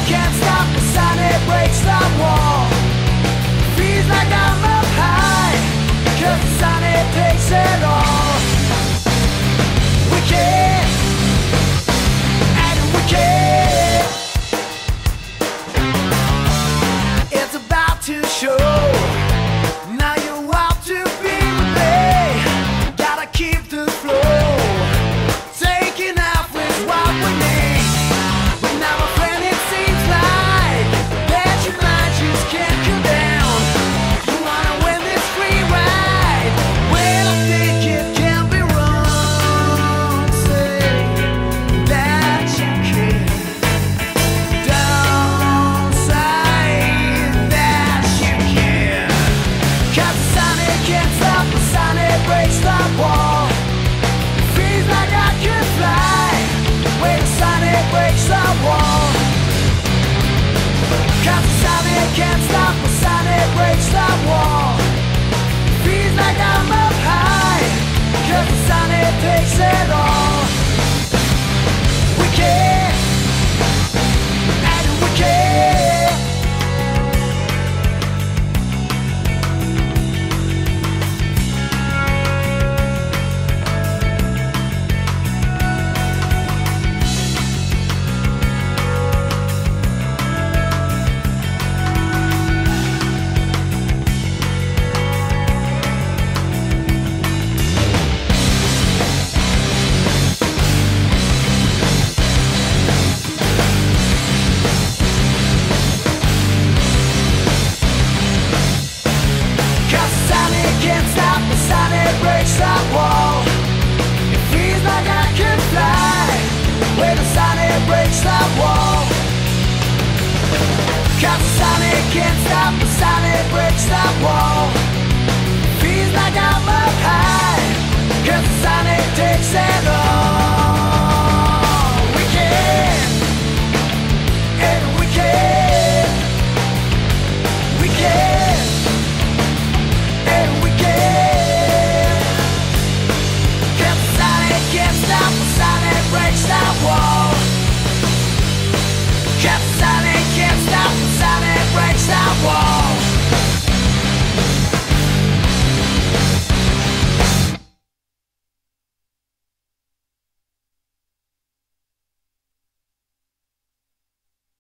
can't stop the sun, it breaks the wall. Feels like I'm up high, 'cause the sun, it takes it all. We can't, and we can't. It's about to show. Now you have to be with me. Gotta keep the flow. Taking off is what we need. But now my friend, it seems like that your mind just can't come down. You wanna win this free ride? Well, I think it can be wrong. Say that you can. Don't say that you can. 'Cause the sun, it can't stop the sun, it breaks the wall. Feels like I could fly. When the sun, it breaks the wall. 'Cause the sun, it can't stop the sun, it breaks the wall. Feels like I'm up high, 'cause the sun, it takes it all. We can't, and we can't. Can't stop the sun, it breaks the wall. It feels like I can fly. When the sun, it breaks the wall. 'Cause the sun, it can't stop the sun, it breaks the wall.